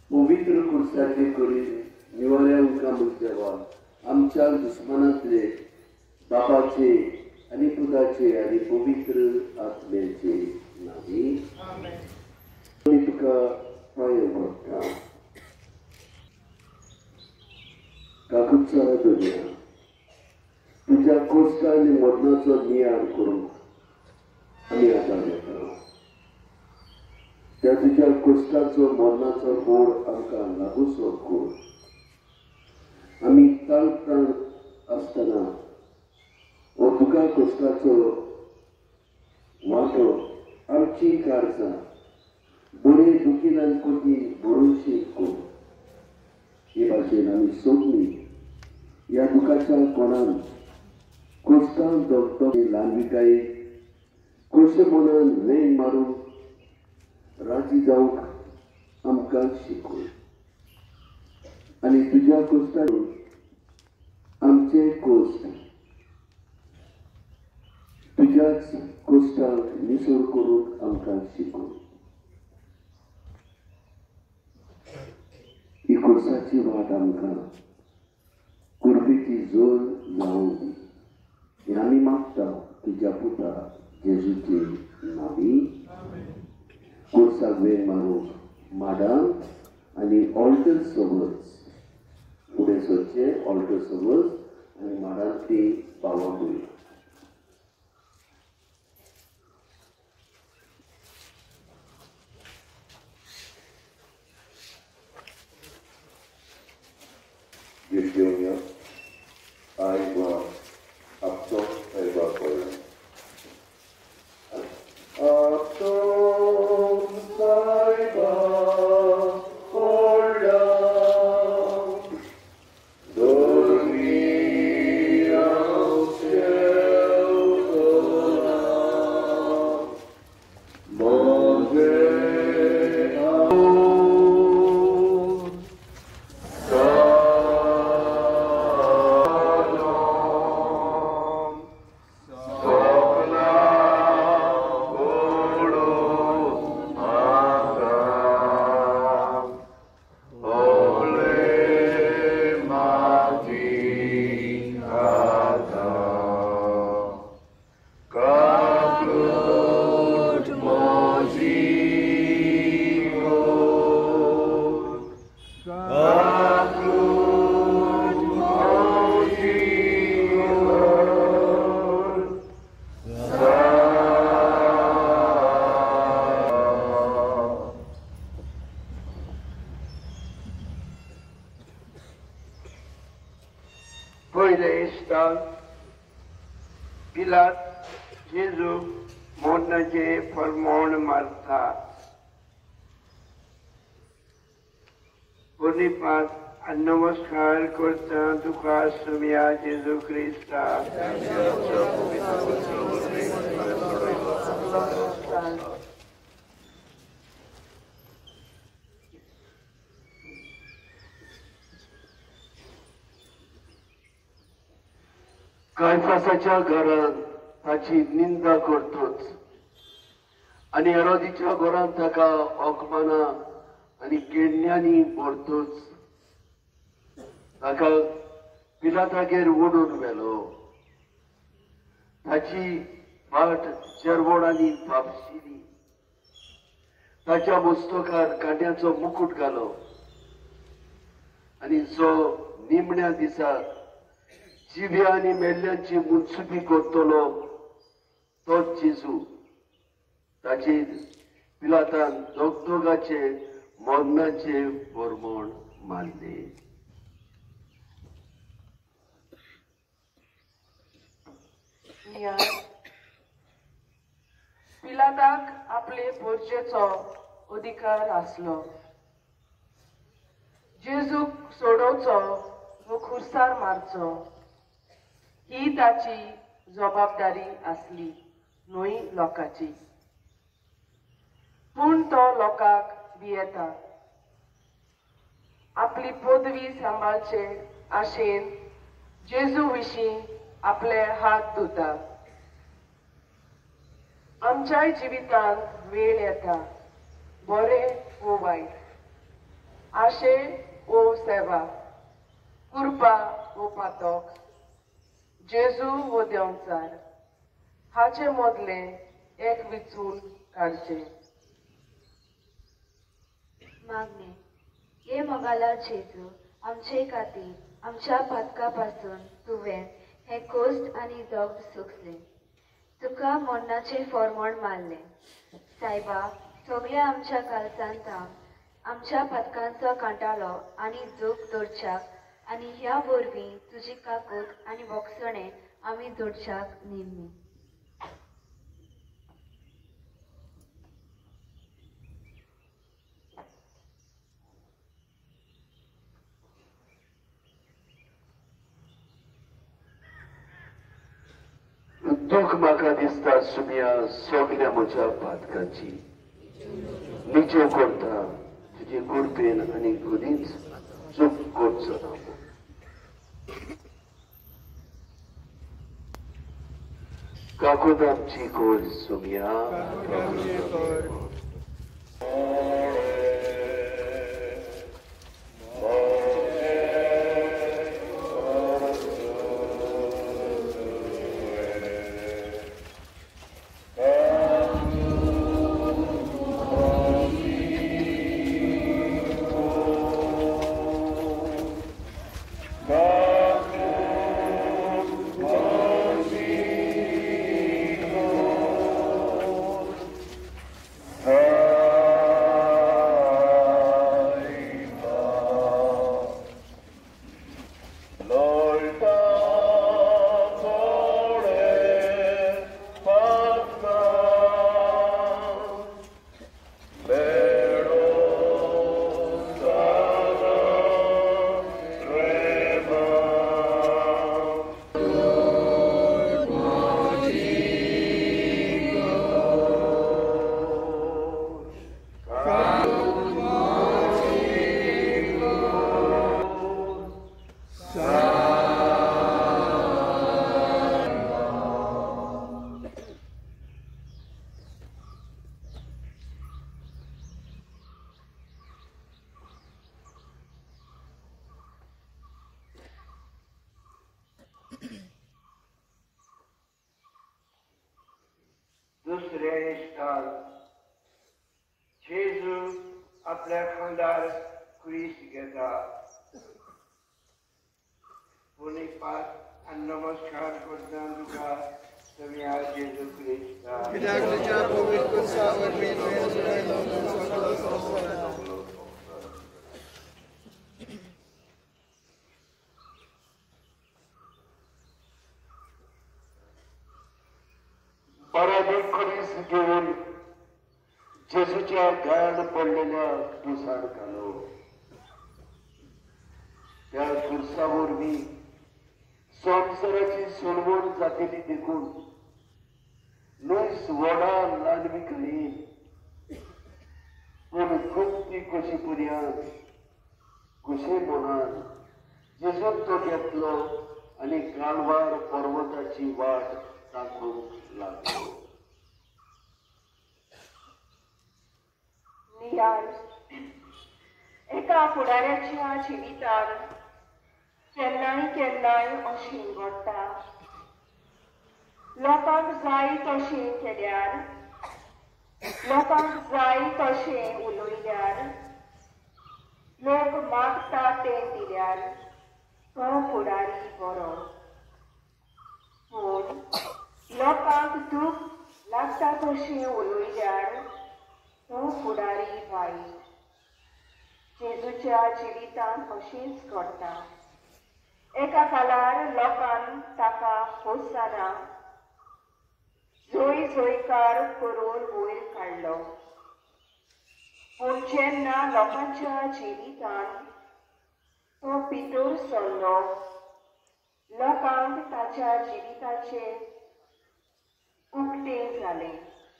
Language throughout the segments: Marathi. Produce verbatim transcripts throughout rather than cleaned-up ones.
पवित्र कुर्साचे करी निवाऱ्या उमका देवा आमच्या दुस्मनातले बापाचे आणि पुताचे आणि पवित्र आत्म्याचे नावी तुका पाय पडटा काकुचा दुनिया तुझ्या कोष्ट आणि मरणाचो नियाळ करून आम्ही आता येतो त्या तुझ्या कोष्टाचो मरणाचो बोड आमकां लागूचो कोड आम्ही ताण ताण असताना ओ तुका कोष्टाचो वाटो आमची कारजा बरे दुखीनान कोती भरोशी कोण हे भाशेन आमी सोडली या दुखाच्या कोणान कोष्टान दोगतो लांबिकाये कोशे मनान वेग मारून राजी जावंक आमकां शिकय आणि तुझ्या कोष्टान आमचे कोष्ट तुझ्याच कोष्टाक निसोड करूंक आमकां शिकय ही कोर्साची वाट आमकां कुर्बेची जोर जावं दी हे आमी मागता तुझ्या पुता जेजूचे नावी कोर्साक वेग मारूंक माडान आणि ऑल्टर सोबत पुढे सोडचे ऑल्टर सोबत आणि माडान ती पावक होईल Virginia, Iowa, Upton, Iowa, Poland. Upton, Iowa, Poland. Dormia Sheldona, Monte. Pojde istan, Pilat, Jezu, modnaje फरमान मारता. पुनिपात नमस्कार करता तुका सुमिया जेजू क्रिस्ता. कायफासाच्या घरात ताची निंदा करतोच आणि हेरोदीच्या घरात ताका ओकमाना आणि केडण्यांनी भरतोच. ताका पिलातागेर ओडून व्हेलो. ताची भाट चरवोडांनी पापशिली. ताच्या मस्तकार कांट्याचो मुकुट घालो आणि जो निमण्या दिसाक जिव्या आणि मेल्ल्यांची मुनसुबी करतलो तोच जेजू. ताचेर पिलातान दोगदोगाचे मरणाचे फरमान मारले. पिलाताक आपले पोरचेचो अधिकार आसलो. जेजूक सोडोवचो व खुर्सार मारचो ही ताची जबाबदारी आसली न्हय लोकांची. पूण तो लोकांक भियेता. आपली पदवी सांबाळचे आशेन जेजू विशीं आपले हात धुता. आमच्याय जिवितांत वेळ येता बरें वो वायट. आशे वो सेवा कुरपा वो पातोक जेजू वो देंवचार हाचे मोदले एक विचून काडचे मागणे ये मोगाला जेजू आमचे खातीर आमच्या पातका पासून तुवें हे कोस्ट आनी जग सुखले तुका मरणाचे फॉर्मोण मारले सायबा सगळ्या आमच्या कालचांत आमच्या पथकांचो कांटाळो आनी दूख दोडच्याक आनी ह्या वरवीं तुजी काकूट आनी वखसणे आमी दोडच्याक नेमी दूख म्हाका दिसता सुमिया सगळ्या म्हज्या पातकांची निच्यो करता तुजे कुडपेन आनी गुदींच चूक करचो ना काकूत आमची कोर सुमिया दुसरे इश्टान जेजू आपल्या खांदार कुडीस घेता कोणी पात आनी नमस्कार करता तुका तुम्ही आज जेजू क्रिस्ता पराधीन करीस घेऊन जेजूच्या गायन पडलेल्या दुसाड घालो त्या खुर्सा वरवीं संवसाराची सोडवण जातली देखून नुयस वडा लानवी खाईन पूण गुप्ती कशी पर्यंत कुशे मनान जेजून तो घेतलो आनी कालवार पर्वताची वाट तांकूंक लागलो नियाळ एका फुडाऱ्याच्या जिवितान केन्नाय केन्नाय अशीं घडटा लोकांक जाय तशें केल्यार लोकांक जाय तशें उलयल्यार लोक मागता तें दिल्यार तो फुडारी बरो पूण लोकांक दूख लागता तशें उलयल्यार तो फुडारी वायट जेजूच्या जिवितांत अशेंच घडटा एका कालार लोकांन ताका होसाना झोय झोयकार करून वयर काडलो पूण जेन्ना लोकांच्या जिवितांत तो भितर सरलो लोकांक ताच्या जिविताचे उक्ते जाले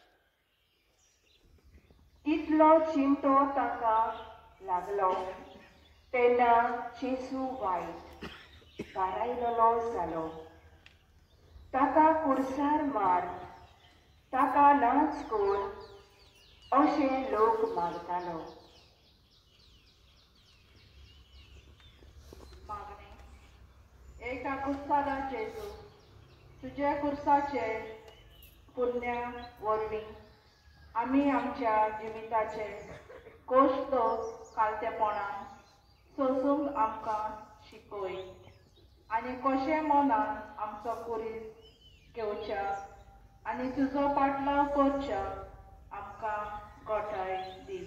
इतलो चिंतो ताका लागलो तेन्ना जेजू वायट कारायलो जालो ताका कुर्सार मार ताका नाच कोर अशें लोक मागतालो कुर्साला जेजू तुझ्या कुर्साचे पुण्य वरवीं आमी आमच्या जिविताचे गोश्त कालतेपणान सोसूंक आमकां शिकय आनी कशें मनान आमचो कुरीत घेवच्या आनी तुजो पाटलाव करच्या आमकां घोटाय दी.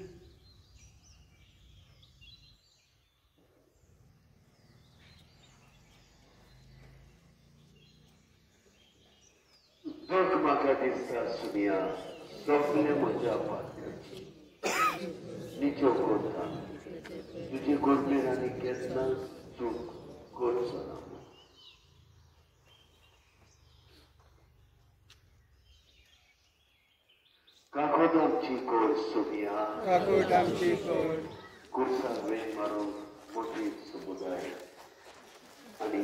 दूख म्हाका दिसता सुनिया सोंपले म्हज्या पात्याची निच्यो कोता तुजे गोरमेर आनी केन्नाच चूक करचो ना. काकोद आमची कोर सुनिया काकोद आमची कोर कुर्सा वेळ मारून मोठी समुदाय आणि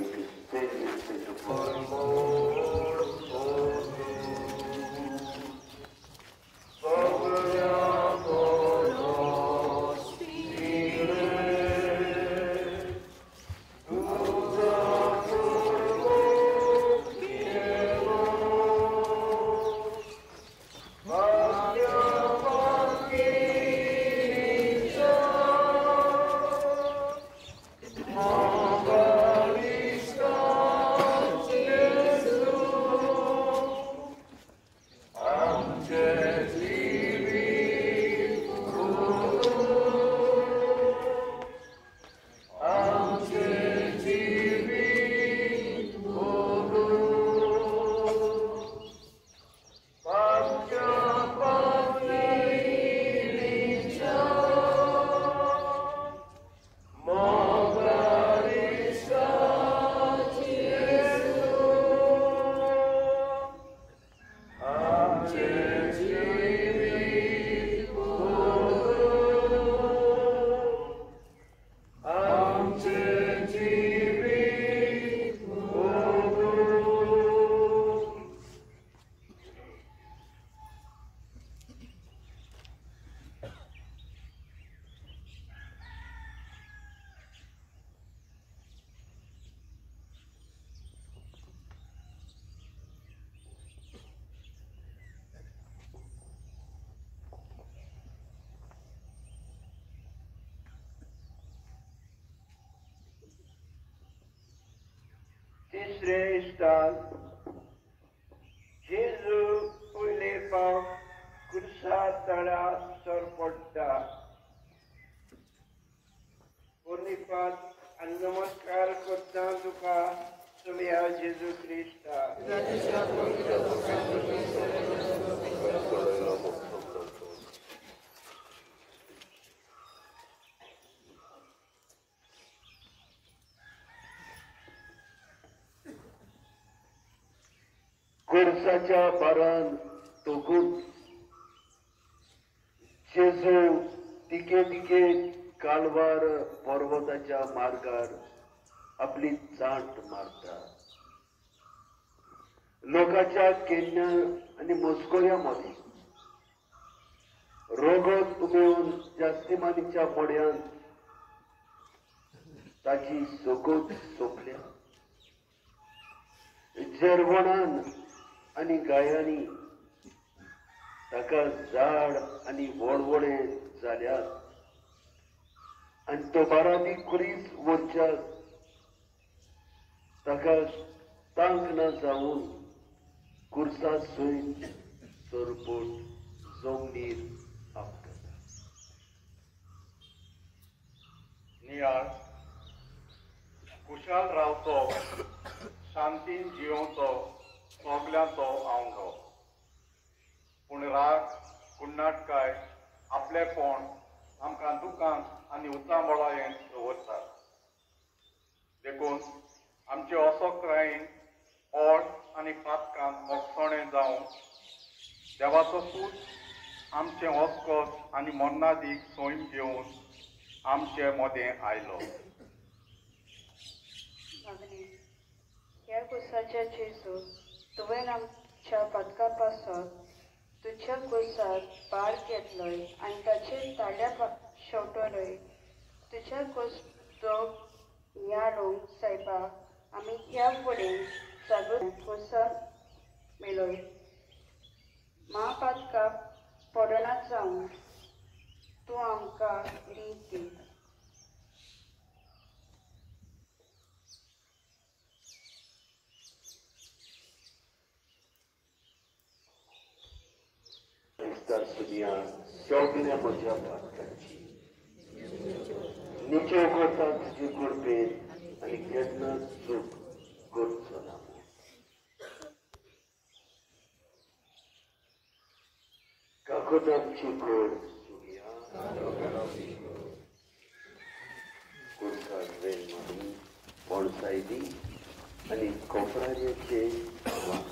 तिसरे स्थान जेजू पयले फावट कुर्सा तळ्यार सरपडटा. पुर्णिपात आनी नमस्कार करता तुका तुमया जेजू क्रिस्ता. कुर्साच्या बारान तोकून जेजू तिके तिके कालवार पर्वताच्या मार्गार आपली चांट मारता. लोकांच्या केन्या आणि मस्कोऱ्या मध्ये रोगत उमेवून जास्तिमानीच्या मड्यान ताची सोगोत सोपल्या. जर्वणान आणि गायांनी ताका झाड आणि वडवडे जाल्यात आणि तो बाराबी कुरीस वरच्याक ताका तांक न जावन कुर्सा सयत सरपट जमनीर आपटता. नियाळ कुशाल रावतो शांतीन जियोंचो सगल्यांचो आंवडो. पूण राग कुण्णाटकाय आपलेपण आमकां दुखांत आनी उचांबळायेन दवरता. देखून आमचे असोक्रायेन ओड आनी पातकांत मोगसोणें जावन देवाचो पूत आमचें वस्कोस आनी मोन्नादीक सोयम घेवन आमचे मदें आयलो. ह्या कुर्साच्या जेजू तुवें आमच्या पदका पासून तुज्या कुर्साक पाड घेतलोय आनी ताचेर ताळ्या शेवटलोय. तुज्या कुर्सो याडूंक सायपाक आमी ह्या फुडें सगळ्यो कोर्सां मेळोय महापातका पडनात जावन तूं आमकां रीत दी. सगळ्या म्हज्या पातकांची निचे कोता तुजी कृपेन आनी केन्ना चूक करचो ना. काकोतांची गोड कुर्साक वेल मारून पणसायली आनी कोपराचे वांगडी.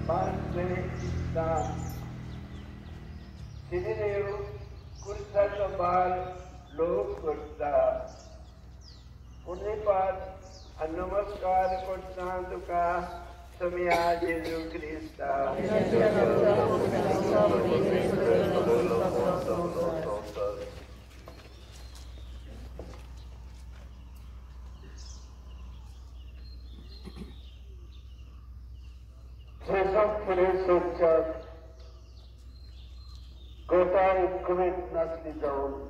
Parte da Sirineu Kursa Sabal Lok Kurta Unipat Namaskar Kurta Tuka Samya Jesu Krista Sochak Kota Kuwait Nasli Down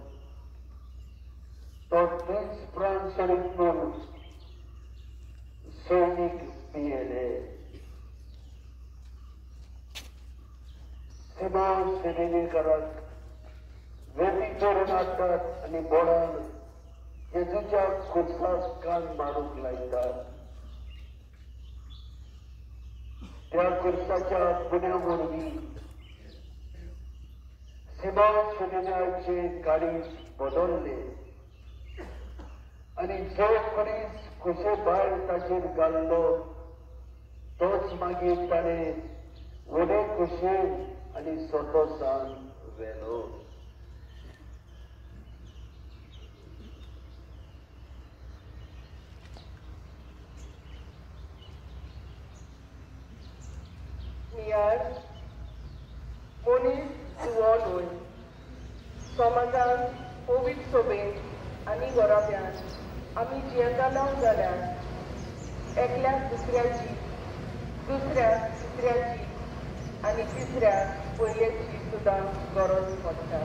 Totis Pransaritmul Sonic P L A Simon Senini Karak Vedi Choranata आणि बोळान येजूच्या खुर्सास कान मारूक लायतात त्या खुर्साच्या पुण्यावरवी सिमॉन सुनिनाचे काळीज बदलले आणि जो कोणीच कुशे भायर ताचेर घाल्लो तोच मागीर ताणें वडे कुशेन आनी सोटोसान व्हेलो Here, मनीस सुवोन समाजान कोवीड सोबेत आनी गोराब्यान आमी जियेतालो जाल्यार एकल्याक दुसऱ्याची दुसऱ्याक तिसऱ्याची आनी तिसऱ्याक पयलेची सुद्दां गरज पडटा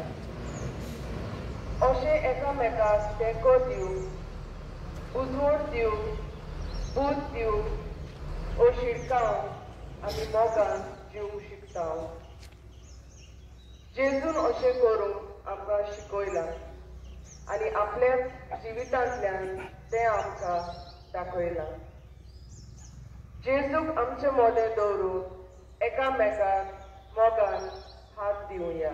अशें एकामेकाक तेंको दिवंक उजवड दिवंक बूत दिवंक ओ शिडकावन आमी मोगान जिवंक शिकता जेजून अशें करूंक आमकां शिकयलां आनी आपल्या जिवितांतल्यान तें आमकां दाखयलां जेजूक आमचें मोदें दवरून एकामेकाक मोगान हात दिवया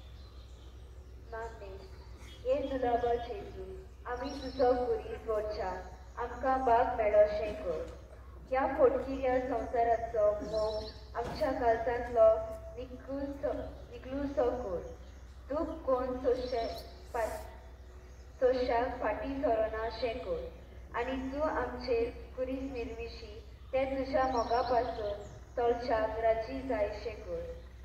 मागणे हे जुलाबा जेजू आमी तुजो गुरीस वचच्यान आमकां बाग मेळोशें कर ह्या फोटकिऱ्या संवसाराचो मोग आमच्या काळजांतलो निकूसो निकलूसो कर तूं कोण सोशे सोशाक फाटी सरोना शें कर आनी तूं आमचेर कुरीस निर्विशी ते तुज्या मोगा पासून तोलच्याक राजी जायशें कर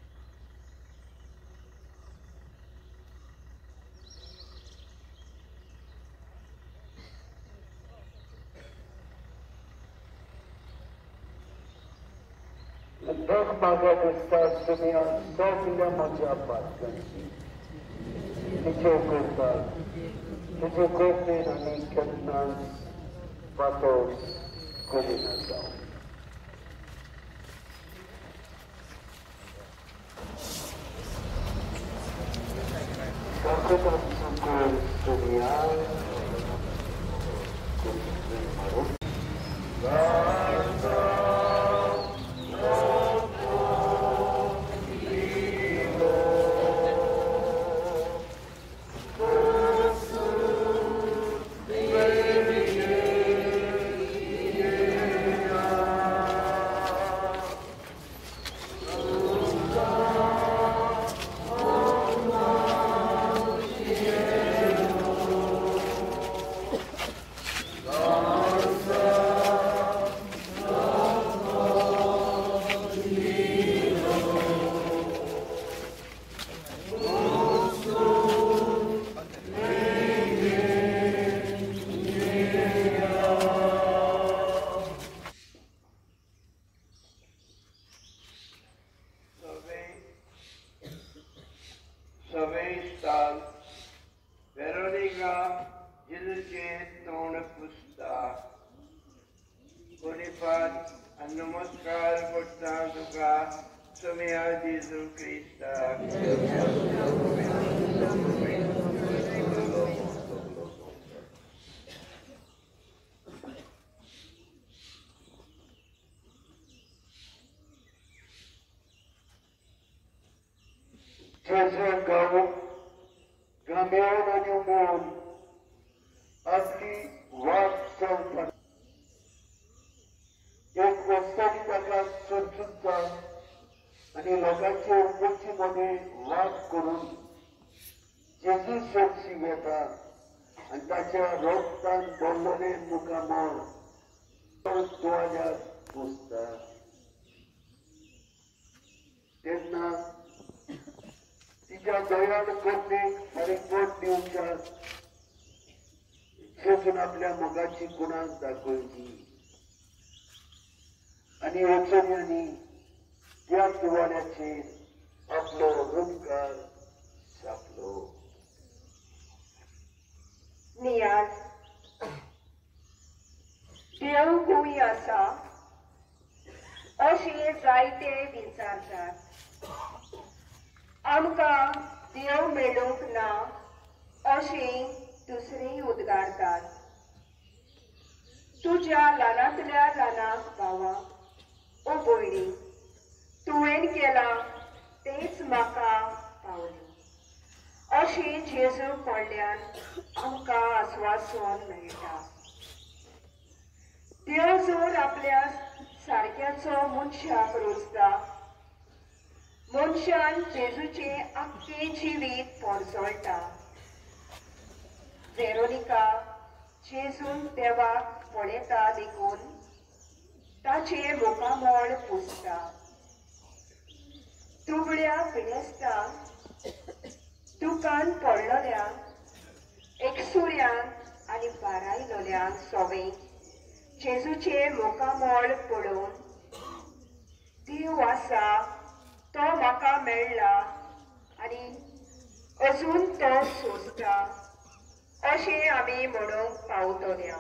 दोन मागे दिसतात तुम्ही सगळ्या म्हज्या पातकांची तिचे करतात तिचे कोपेन आनी केन्नाच पातो करिना जावं नमस्कार करता तुका समया जेजू क्रिस्ता Treasure गाव गांभीर आणि उमोल आपली वाट चलता एक वस्तू ताका सोदून आणि लोकांच्या उपस्थितीमध्ये वाद करून जेजू सोपशी घेतात आणि त्याच्या रोगतान बोलले मुखामोर तुझ्यात पुसतात. तेन्ना तिच्या दयाळ कन्येक परिपोट दिवच्यात जेजून आपल्या मोगाची गुणांक दाखवली आणि वचनांनी त्या तुवाड्याचेर आपलो रुपकार छापलो. नियाज देव खंय आसा अशें जायते विचारतात. आमकां देव मेळूंक ना अशें दुसरे उद्गारतात. तुज्या ल्हानांतल्या ल्हानाक भावा ओ भयणी तुवें केलां तेच म्हाका पावलें अशें जेजू कडल्यान आमकां आस्वासन मेळटा. देव जर आपल्या सारक्याचो मनशाक रोचता मनशान जेजूचे आख्खे जिवीत पोरजोळटा. वेरोनिका जेजून देवाक पळयता देखून ताचे मुखामोळ पुसता. तुबड्या पिडेस्तांक दुकान पडलोल्यांक एकसुऱ्यांक आनी बारायलोल्यांक सोवें जेजूचे मुखामोळ पळोवन देव आसा तो म्हाका मेळ्ळा आनी अजून तो सोंसता अशें आमी म्हणूंक पावतल्या.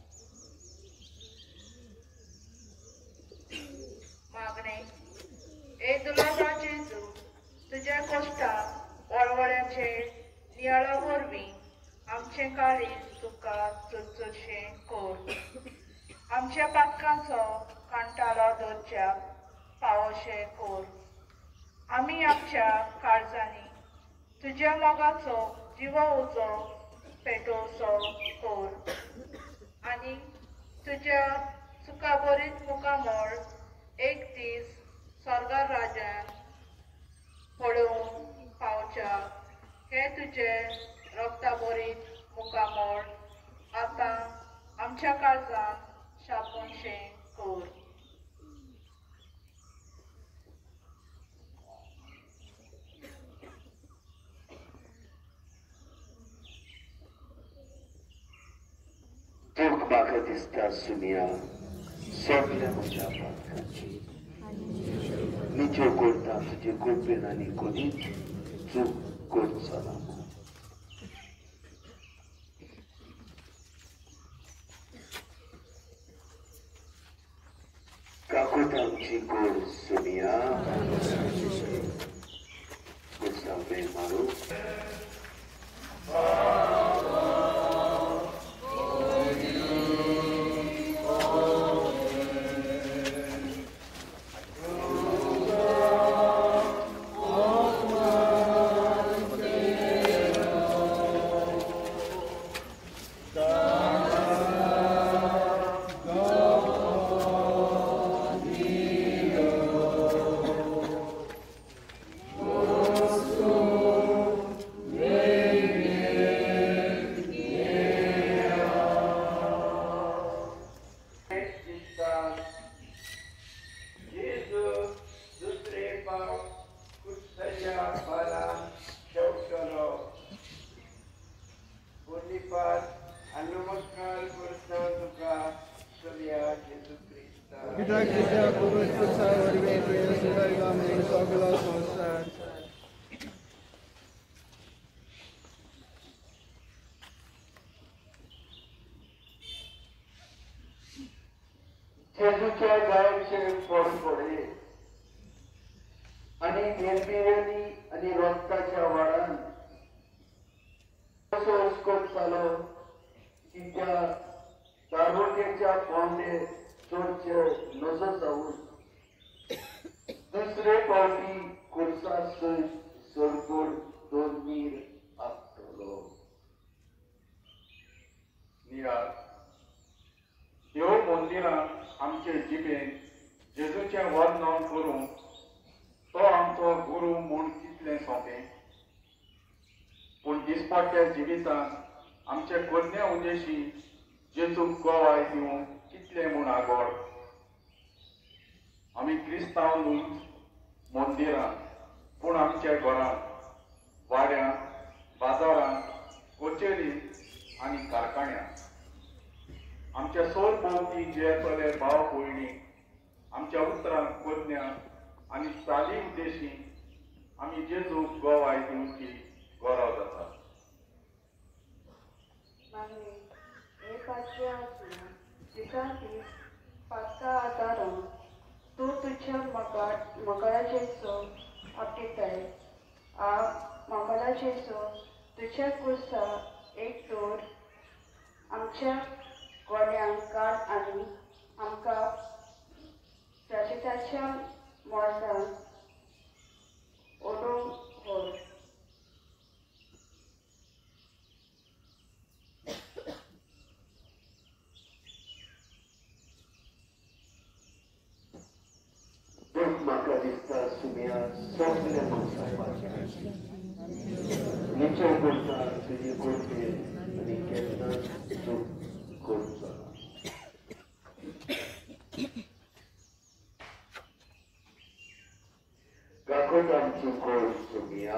मागणे ए दुलाबा जेजू तुज्या कश्टाक वळवळ्याचेर नियाळा वरवीं आमचें काळीज तुका चुरचुरशें कोर. आमच्या पातकांचो कांटाळो धरच्याक पावोशें कोर. आमी आमच्या काळजांनी तुज्या मोगाचो जिवा उजो पेटोवचो कोर आनी तुज्या सुखाबरीत मुखामोळ एक दीस स्वर्गार राज्यान पळोवंक पावच्याक हे तुजे रक्ताबरीत मुखामोळ आतां आमच्या काळजान शापोनशें कोर. दूख म्हाका दिसता सुनिया सगळ्या म्हज्या पातकांची निज्यो करता तुजे कृपेन आनी कोणीच चूक करचो ना. काकूट आमची गोड सुनिया गुसावे मारू. जेजूच्या गायचेर पड पडे आनी निर्बिर्याणी आनी रक्ताच्या वाडान असो हुस्कोट जालो की त्या दारुड्याच्या पावंडे चडचे नजर जावन दुसरे फावटी खुर्सा सयत सडकोड दोन मीर आपटलो. नियाळ ह्यो मंदिरांत आमचे जिबेन जेजूचें वर्णन करूंक तो मोतें पूण दिसपाट्या जिवितांत आमच्या कोन्या उद्देशी जेजूक गोवाय दिवंक कितले म्हूण आगोड. आमी क्रिस्तांव न्हूच मंदिरांत पूण आमच्या घरांत, वाड्यांत, बाजारांत, कचेरींत आनी कारखान्यांत आमच्या सोर भोंवती जेतले भाव भयणी आमच्या उतरांत कोन्या आनी चाली उद्देशी आमी जेजूक गोवाय दिवची गरज आसा. मागणी हे पाचवे आसल्या तिका ती पाचका आदारून तूं तुज्या मगाड मगडाचेचो आपटिताय आ मगडाचेचो तुज्या कुर्सा एक दोर आमच्या गोड्यांक काड आनी आमकां प्राचिताच्या मोर्सान ओडूंक व्हर. पूण म्हाका दिसता सुम्या सगळे मनशापाचे निचे करता तुजे कोर्टेन आनी केन्ना चूक करचो ना. काकोट आमची कोर सुम्या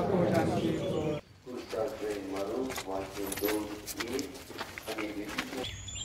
कुर्साचे मारूक वाचून दोन एक आनी विधी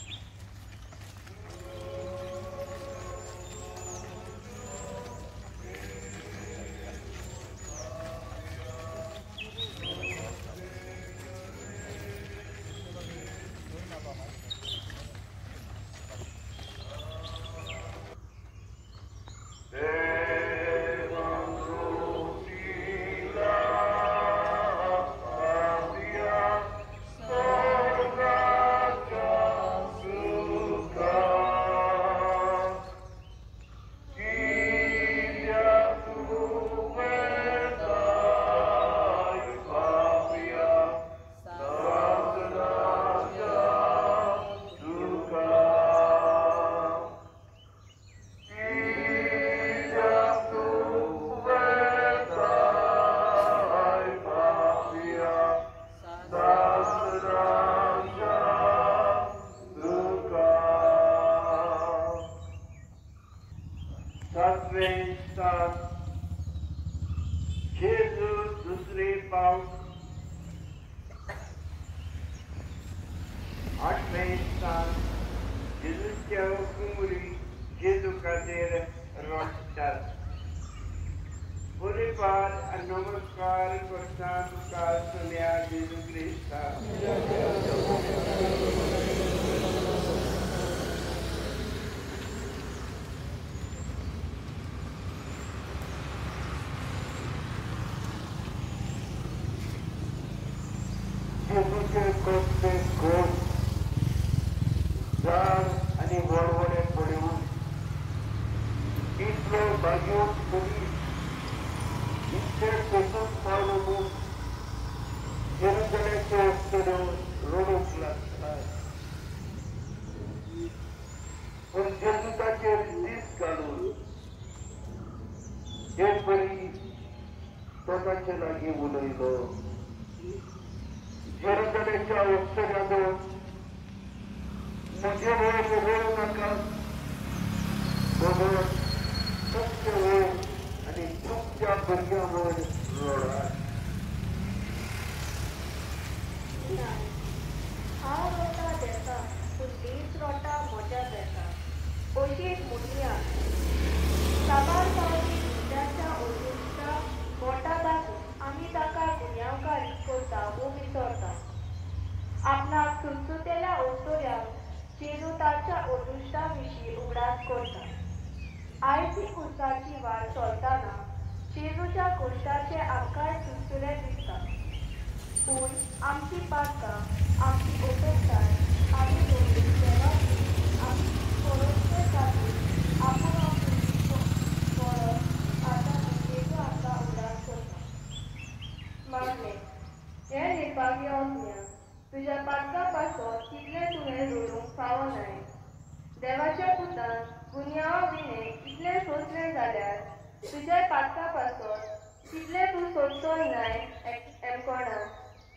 Jesus दुसरे पावस आठवें स्थान जेजूच्या कुंगरी जेजू खातीर रोडटात. बरे पार आनी नमस्कार करता तुका सुम्या जेजू क्रिस्ता. जेजूचे कोस्ते गोड झाड आनी व्हडवडे पडून इतलो भाग्यो करी इतले सोसून पावून जेरुसलेमचे कडेन रडूंक लागतात. पूण जेजूताचेर दीस घालून एक बरी तो ताचे लागीं उलयलो. जेरुसलेमच्या उत्सवाचो म्हजे वयर रडूं नाका, भगवान तुमचे वयर आनी तुमच्या भुरग्यां वयर रडात. हांव रोटा देता पूण दीस रोटा म्हज्या देता अशी एक मुटली आसा. साबार पावली भुरग्याच्या ओडुश्टा मोठा दाखोवन आमी ताका गुन्यांवकारी करता वो विसरता. आपणाक सुटसुटेल्या ओस्तोऱ्याक जेजू ताच्या ओडुश्टा विशीं उगडास करता. आयज ही कुर्साची वाट चलतना जेजूच्या कुर्साचे आमकां सुटसुले दिसता. पूण आमची पातकां, आमची ओटोकताय आमी दोन देवाची आमची परोसते खातीर आपूण आपूण पळत आतां जेजू आमकां उगडास करता. मागणे हे निर्भाग्य आसल्या तुज्या पातका पासत कितले तुवें रडूंक फावो न्हय. देवाच्या पुतान गुन्यांवा विणे कितले सोंसले जाल्यार तुज्या पातका पासत तितले तूं सोडचो न्हय एम कोणाक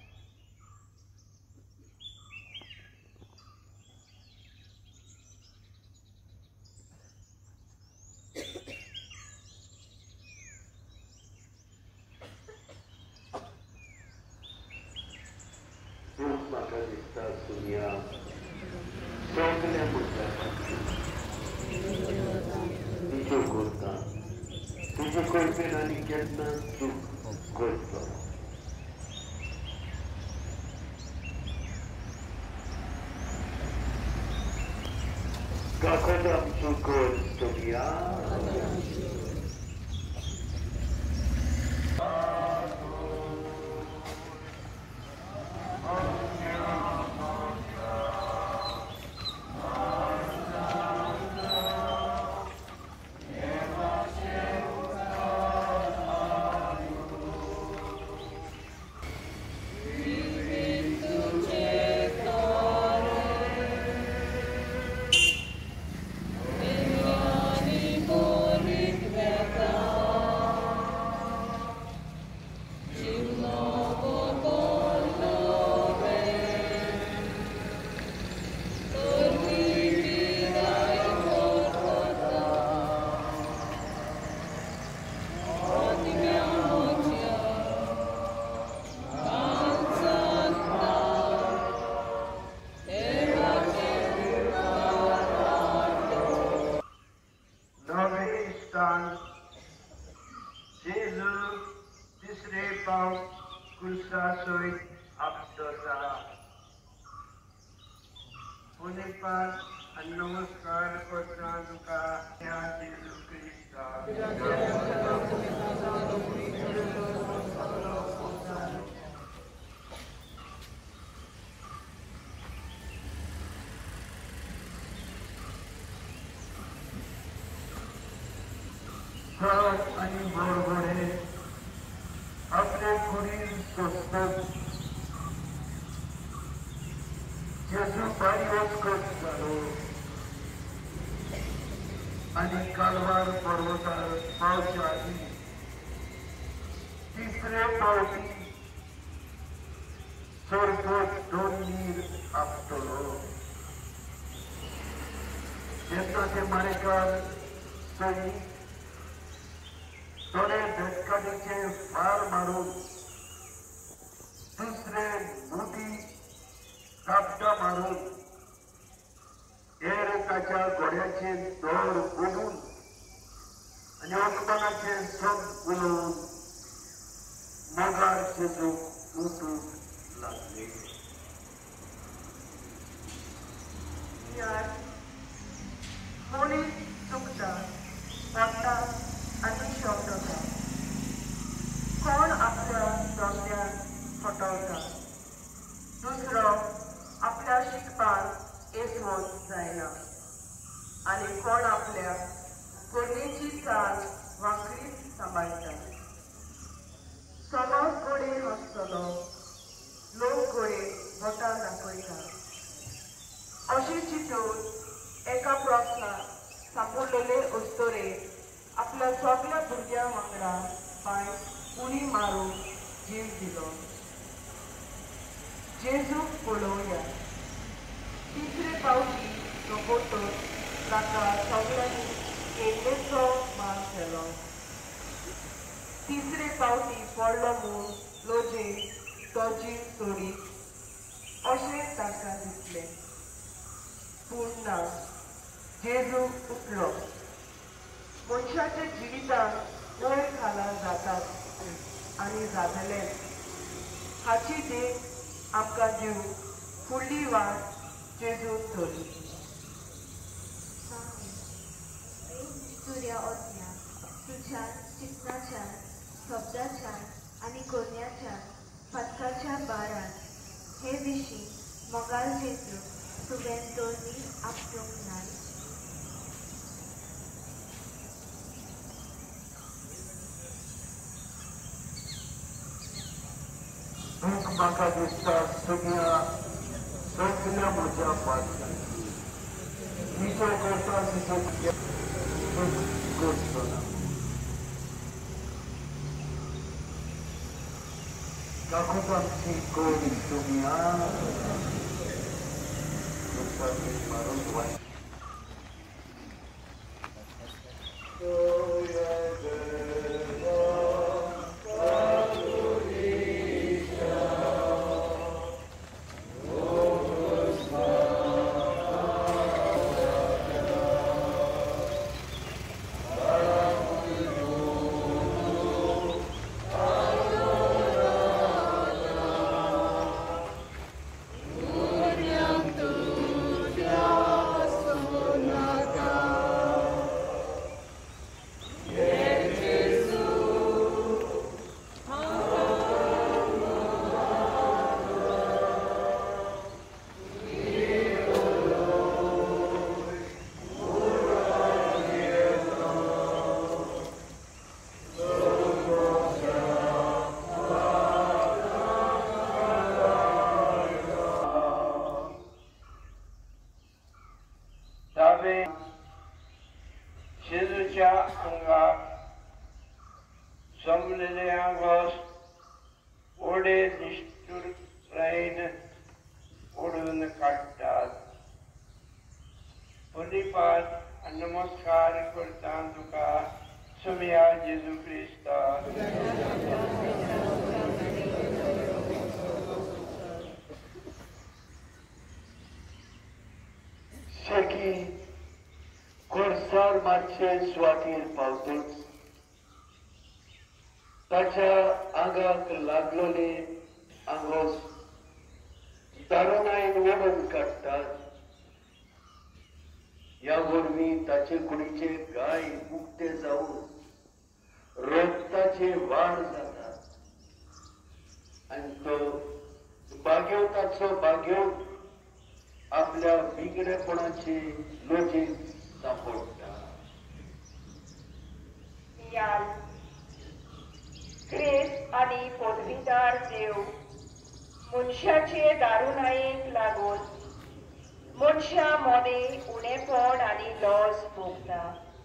म्हाका दिसता सुनिया सगल्या मुद्द्या तिच्यो करता तुजे करपेन आनी केन्ना चूक करचो काकोद आमच्यो कर सुनिया नमस्कार करता तुका ह्या जेजू क्रिस्ता आणि बरोबरे आपले कुडीन सोडतात जेजू बारीवच करत जालो आणि कालवार पर्वतार पावच्या आधी तिसरे पावटी सोडत दोन नीर आपतलो जेन्ना ते मारेकार सैनिक थोडे धटकानीचे फार मारून दुसरे मोठी कापटा मारून एर ताच्या घोड्याचे दोर ओडून आणि ओकमानाचे सोग उलोवन मोगार जेजू उठूंक लागले. मनीस चुकता पडटा आनी शेवटता कोण आपल्या दोंगऱ्यान फटवता दुसरो आपल्या शिकपाक येसवण जायना आनी कोण आपल्या कोणेची चाल वांकडीच सांबाळटा. समज गोडे वचतलो लोक गोडे बोटां दाखयता अशें चिंतून एका प्रस्नाक सांपडलेले अस्तोरे आपल्या सगल्या भुरग्यां वांगडा पांय उडी मारून जीव दिलो. जेजूक पळोवया. तिसरे फावटी तो बोटो ताका सगळ्यांनी केल्लेचो मान केलो. तिसरे फावटी पडलो म्हूण लोजे तो जीव सोडीत अशें ताका दिसलें पूण ना जेजू उठलो. मनशाच्या जिवितांत वयर खाला जातात आनी जातले हाची देख आमकां दिव फुडली वाट जेजून धरली. तुऱ्या ओतल्या तुझ्या चित्राच्यान शब्दाच्यान आनी कोरण्याच्यान पथकाच्या बारान हे विशीं मोगाल जेजू तुवें दोनी आपटूंक नाय. दूख म्हाका दिसता सगळ्या सगळ्या म्हज्या पात्रांची विचार करता दिसत करचो ना. Kakutamsi kori sumia, Kursawi marun wai. शेजूच्या अंगात जमलेल्या घोस ओढे निष्ठुरपणे ओढून काढतात. पदीपात नमस्कार करता तुका सुमिया जेजू क्रिस्ता. सखी कोर्सार मातशे स्वाटीर पावतच ताच्या आंगाक लागलोले आंगोस दारुणायन ओढून काडटात. ह्या वरवीं ताचे कुडीचे गाय मुक्ते जावन रोगताचे वाड जाता आनी तो बाग्यो ताचो बाग्यो आपल्या बिगडेपणाचे लोजीत सांपडटा. याल क्रिस्त आनी पदवीदार देव मनशाचे दारुणायेक लागून मनशा मोदे उणेपण आनी लॉस भोगता.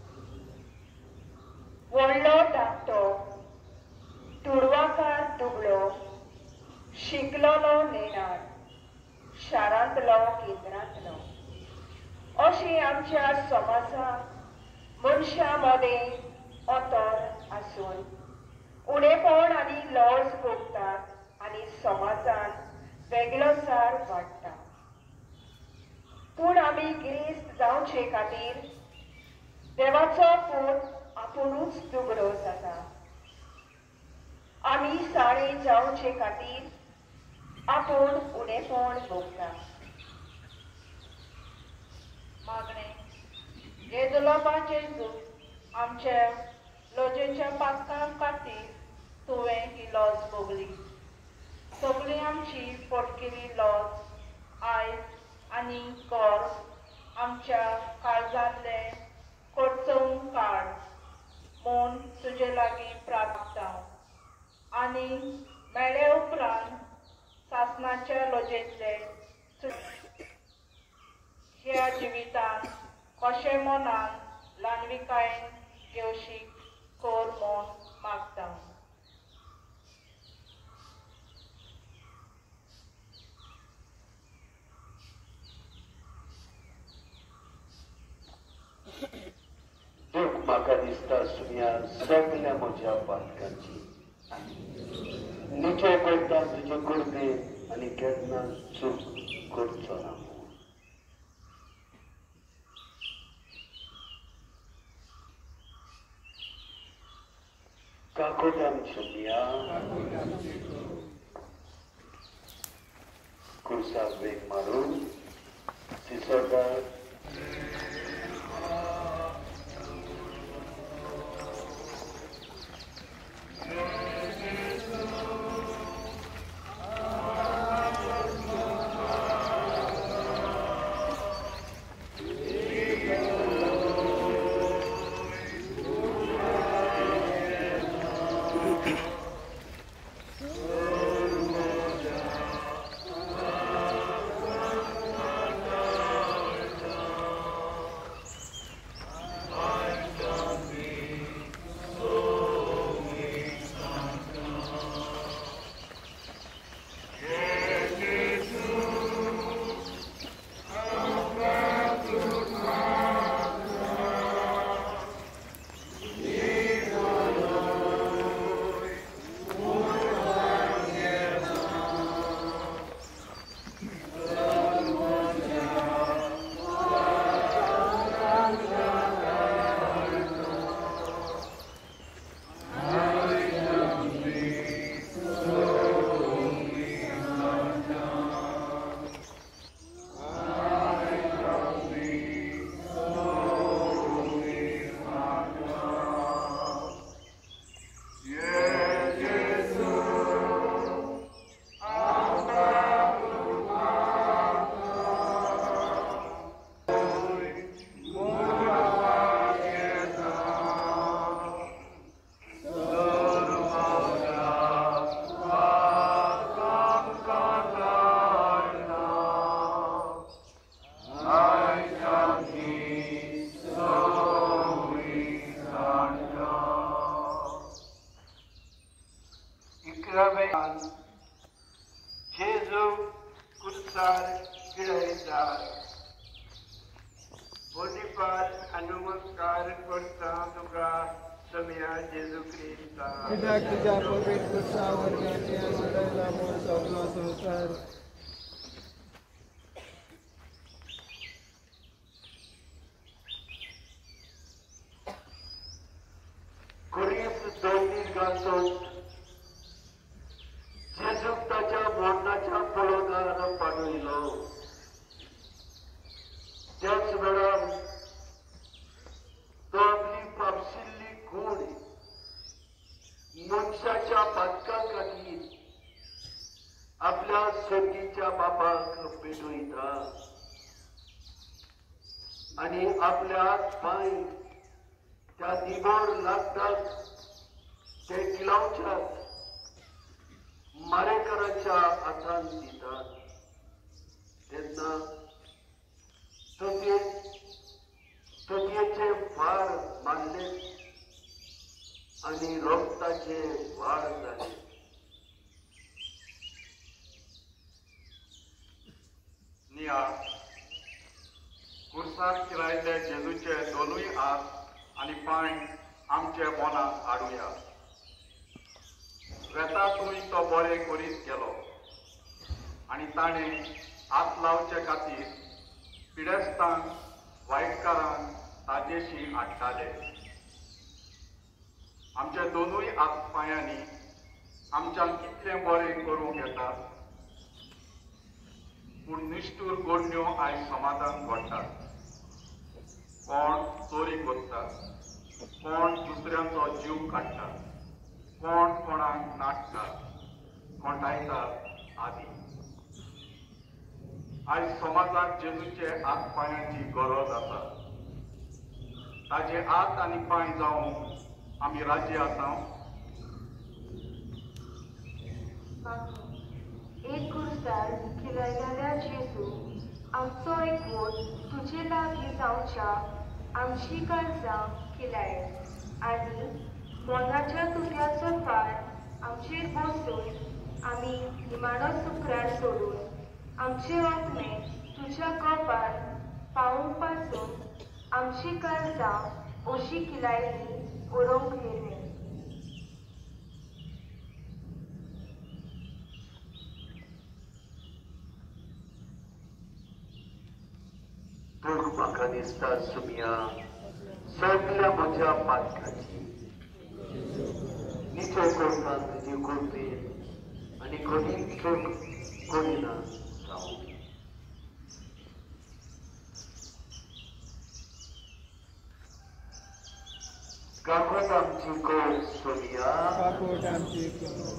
व्हडलो धाकटो तुडवाकार दुबळो शिकलोलो नेणार शारांतलो केंद्रांतलो अशें आमच्या समाजांत मनशा मोदे ओतोर आसून उणेपण आनी लॉस भोगतात आनी समाजांत वेगळोसार वाडटा. पूण आमी गिरेस्त जावचे खातीर देवाचो पूत आपुणूच दुबळो जाता. आमी साळे जावचे खातीर आपूण उणेपण भोगता. मागणे येदुलोबा जेजू आमच्या लोजेच्या पातकां खातीर तुवें ही लॉस भोगली. सगळी आमची पोटकेली लॉस आयज आनी कोर आमच्या काळजांतले कोडचोवंक काड म्हूण तुजे लागीं प्रार्थना. आनी मेळे उपरांत सासणाच्या लोजेंतले ह्या जिवितांत कशें मनान ल्हानविकायेन घेवशीक कोर म्हूण मागता. दूख म्हाका दिसता सुमिया सगळ्या म्हज्या पातकांची निचे करता तुजे कुडबे आनी केन्ना चूक करचो ना. काकोदाम सुमिया कुर्साक वेग मारून सिसोदा इकरावेयान जेजू कुर्सार गिळयतात बोनीपात आनी नमस्कार करता तुका समया जेजू क्रिस्ता कित्याक तुज्या पवित्र वर्गाचे आदाराला मोड सगळो संवसार कुरीस दोनीर घालून जेजूक ताच्या मोडणाच्या पळोवदारान पाडयलो. त्याच वेळार तो आपली पापशिल्ली खूण मनशाच्या पातका खातीर आपल्या सर्गीच्या बापाक पेटयता आनी आपल्या पांय त्या दिबोर लागतात ते किलावच्यात मारेकराच्या हातान दितात. तेन्ना तोतयेचे वार मारले आनी रोगताचे वार जाले. निया कुर्सार किरायले जेजूचे दोनूय हात आनी पांय आमचे मनाक हाडुया. वेतातूय तो बरें करीत गेलो आनी ताणें हात लावचे खातीर पिडेस्तांक वायटकारांक ताजेशी हाडटाले. आमच्या दोनूय हात पांयांनी आमच्यान कितलें बरें करूंक येता, पूण निश्ठूर गोडण्यो आयज समाजान घडटात. कोण चोरी करता, कोण दुसऱ्यांचो जीव काडटा, कोण कोणाक नाटता, खोटायता आदी. आयज समाजाक जेजूचे हात पांयांची गरज आसा. ताचे हात आनी पांय जावंक आमी राजी आसात. एक कुर्सार खिलयलेल्या जेजू आमचो एकवट तुजे लागीं जावच्या आमची काळजां खिलाय आनी मोनाच्या तुऱ्याचो फार आमचेर बसून आमी निमाणो सुक्रार सोडून आमचे आत्मे तुज्या कोपार पावूंक पासून आमची काळजां अशी खिलायली उडोवंक हेरले. दूख म्हाका दिसता सुमिया सगळ्या म्हज्या पातकाची निचो करता तुजी कृपेन आनी कोणी चूक करिना जावं. काकोट आमची कोर सुमिया काकोट आमची कोर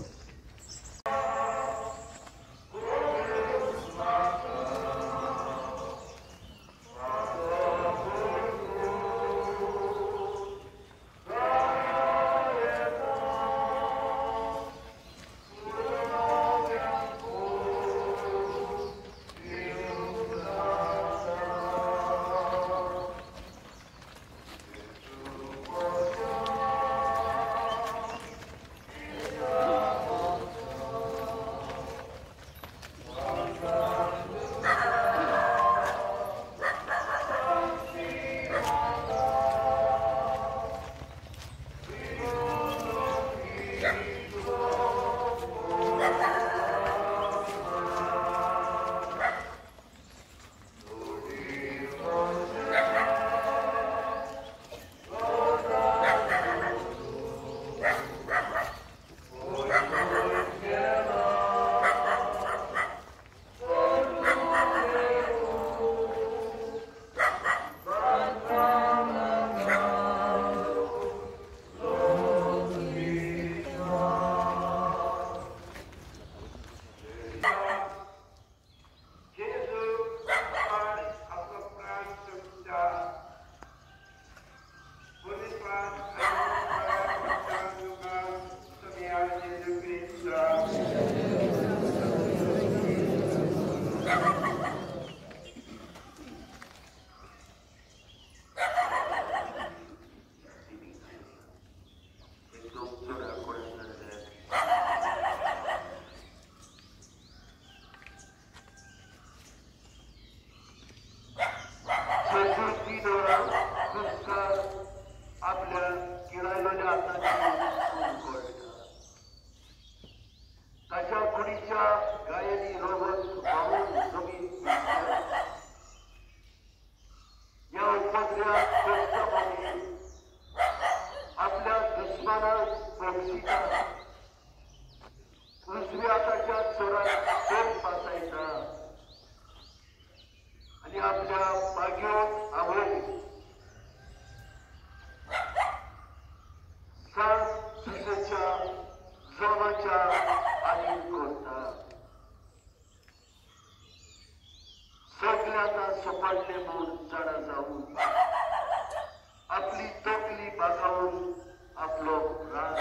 पडले म्हणून चढा जाऊन आपली तोकली बघावून आपलो राग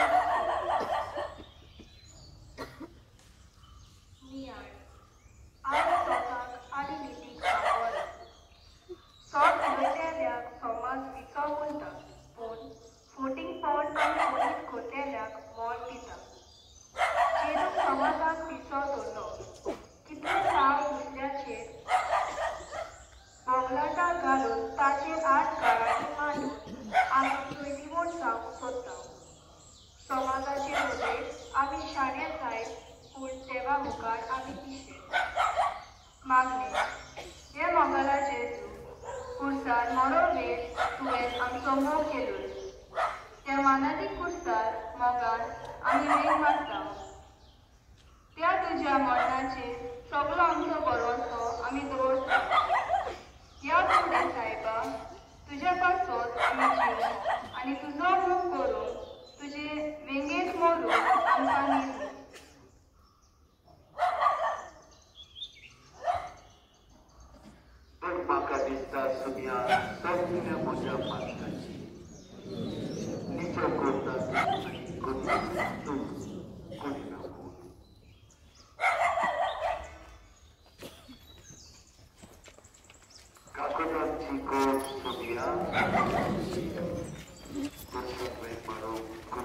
आणि स्वतःक आणि नीतीक आवड सॉट उलयल्याक समाज विकाव म्हणटा पूण फोटींग पावट आनी फोटींग कोतेल्याक मोड दिता चेडूक समाजाक पिसो दवरलो कितले साव उरल्याचेर बोगलाटा घालून ताचेर आठ गाळांनी मांडून आमी ट्वेंटी जावंक सोदता समाजाचेर उलयत आमी शाणे जायत पूण देवा मुखार आमी पिशे मागणे हे मंगला जेजू कुर्सार मरो वेळ तुवें आमचो मोग केलो त्या मानादी कुर्सार मोगान आमी वेग मागता त्या तुज्या मरणाचेर सगळो आमचो बरोसो आमी दवरता ह्या फुडें सायबा तुज्या पासत आमी जिवन आनी तुजो मोग करून तुजे वेंगेत मरून आमकां न्ही पण म्हाका दिसता सुमया सगळ्या म्हज्या पालकाची निजो करता आनी करता तूं कोणी ना कोण काकोदाची कोण सुमया तुझे मारो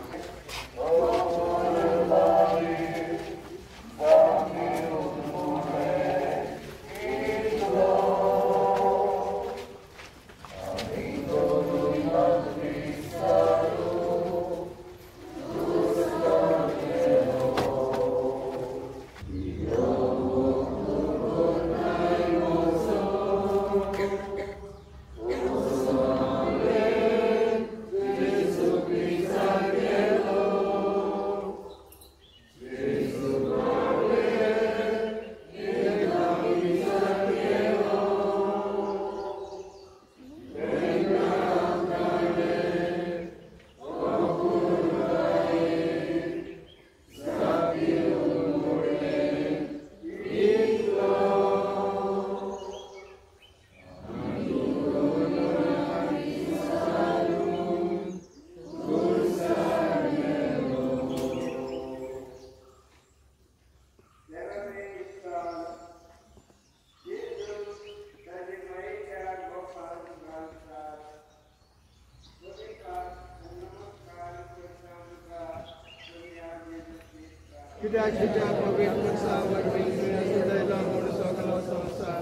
कित्याक तुज्या पवित्र सावर वेगवेगळ्या सदैला म्हूण सगळो संवसार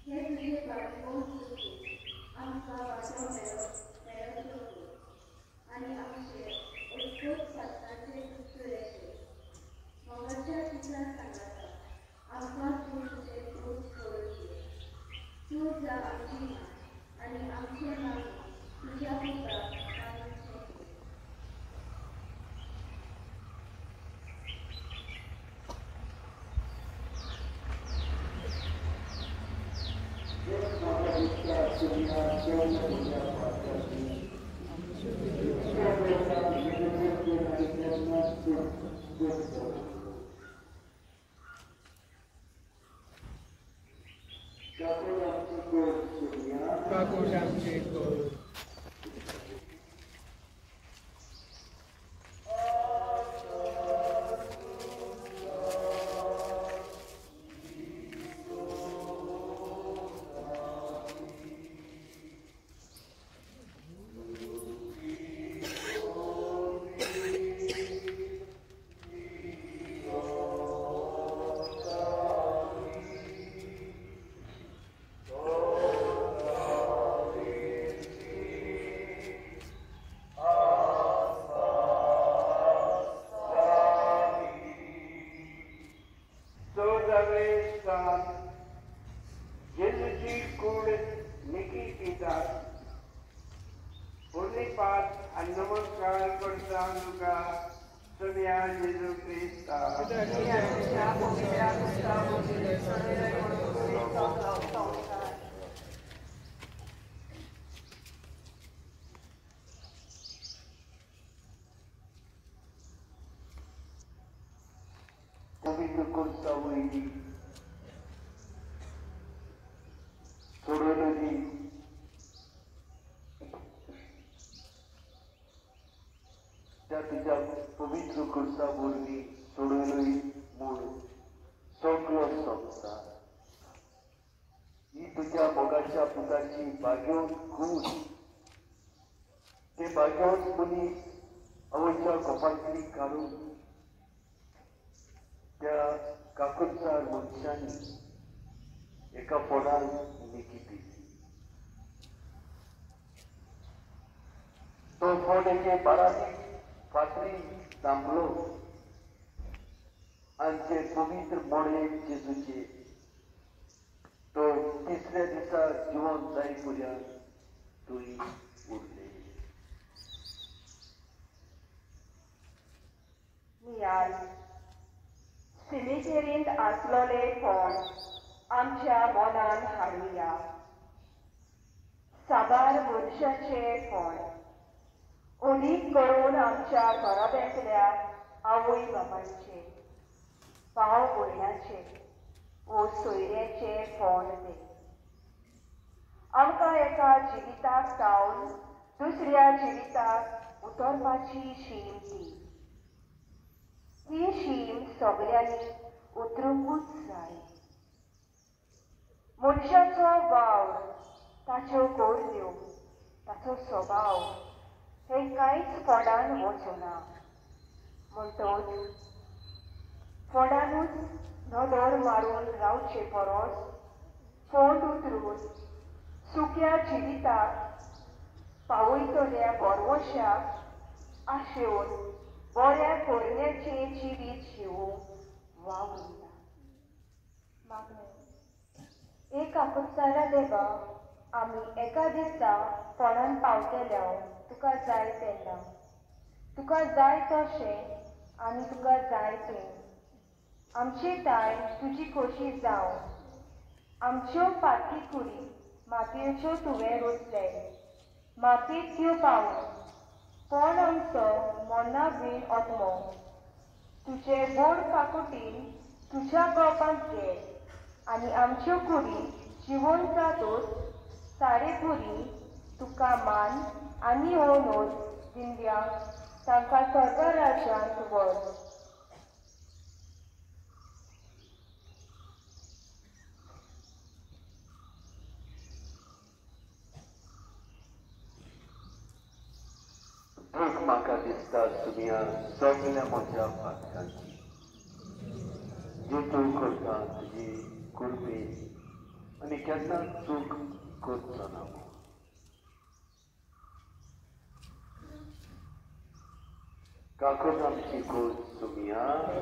हे तुझे बाळगून आमकां वाचो मेळो आनी आमचे एकूच सत्ताचे सुरेचे मोगाच्या तुझ्या सांगाता आमकां तूं तुझे क्रूज करून तूं जा आमची मान आनी आमचे मागणी तुझ्या पुता पवित्र कोणता वैदी सोडवलेली त्या तुझ्या पवित्र कोणता वरवी सोडवलेली मूळ सगळो संसार ही तुझ्या मोगाच्या पुताची बागेवन खूण ते बागेवन मनीस अवयच्या कपांतली काढून त्या काकुटसार मनशांनी एका पोडान लेखी दिली तो फोड एके बारावी फातरी थांबलो आणि ते पवित्र मोडे जेजूचे तो तिसऱ्या दिसा जिवन जाय पर्यंत थंय उरले. मी आज सिमिटेरींत आसलोले फोण आमच्या मनान हाडुया. साबार वर्षाचे फोण उदीक करून आमच्या घराब्यांतल्या आवय बाबांचे भाव भयणाचे वो सोयऱ्याचे फोण दे. आमकां एका जिविताक सावन दुसऱ्या जिविताक उतरपाची शीम दी. ही शीम सगळ्यांनी उतरूंकूच जाय. मनशाचो वावर ताच्यो गोरल्यो ताचो स्वभाव हे कांयच फोंडान वचना. म्हणटच फोंडानूच नदर मारून रावचे परस फोंड उतरून सुक्या जिविताक पावयतल्या गोरवशाक आशेवन बऱ्या कोरण्याचे जिवीत जिवूंक वावुरता. मागणे एक आकुटसारा देवा आमी एका दिसा फोंडान पावतल्या तुका जाय तेन्ना तुका जाय तशें आनी तुका जाय तें आमची ताय तुजी खोशी जावं. आमच्यो पाती कुडी मातयेच्यो तुवें रोचले मातयेंत त्यो पावून पण आमचो मोना बीण ओतमो तुजे बोड काकुटीन तुज्या गोपांत घे आनी आमच्यो कुडी जिवोन जातोच सारेपुरी तुका मान आनी होनोर दिंड्यांक तांकां सर्व राज्यांत व्हर. दूख म्हाका दिसता तुमया सगळ्या म्हज्या पातकांची जी तूं करता तुजी कुर्बी आनी केन्ना चूक करचो ना काकूट आमची खोस सुमिया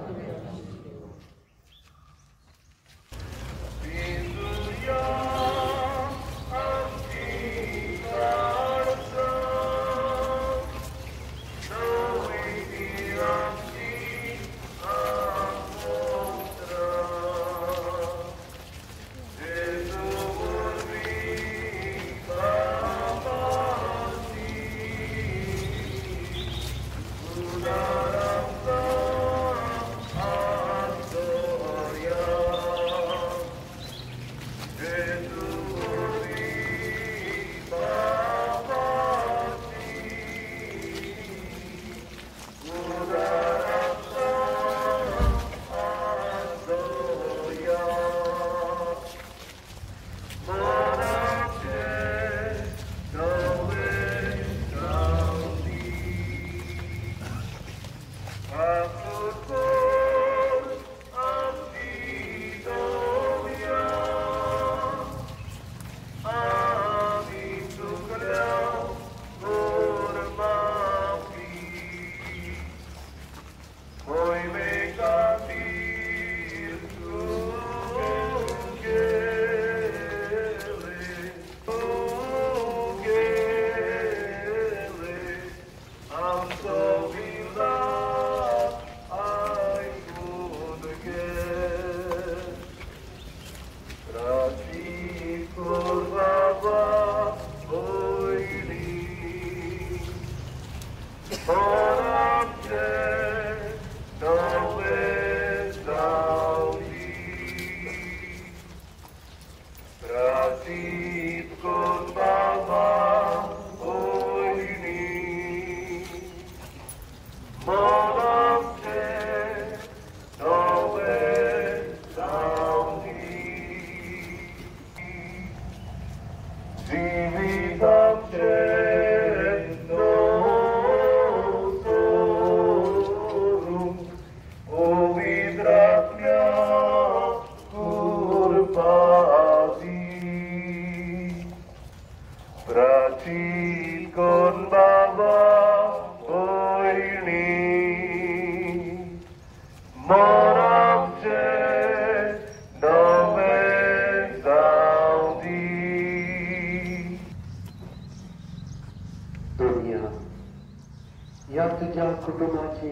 या तुझ्या कुटुंबाची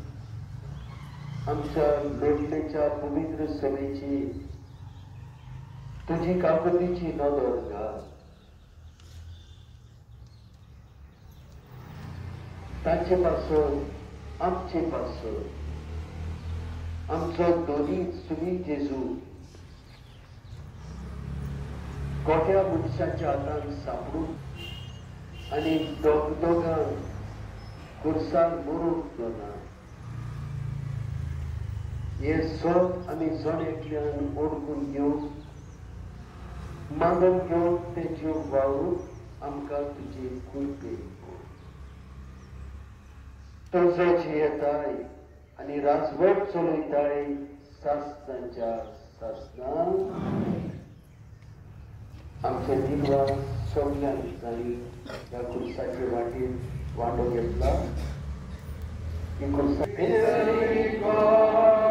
आमच्या लोटणेच्या पवित्र सभेची तुझी काकुतीची नोंद घाल ताचे पासून आमचे पासून आमचो दोन्ही सुनी जेजू गोट्या मनशाच्या हातान सापडून आनी दोग दोगांक कुर्साक मरूंक दोना हे सोद आमी जोड्यातल्यान ओडकून घेवन मागून घेवन ते जीव वावरूंक आमकां तुजी कुळपे तुजो येताय आनी राजवट चलयताय सासनांच्या सासनां आमचे निर्वाह सगळ्यांक जाली ह्या कुर्साचे वाटेन वांटो घेतला ही कुर्सा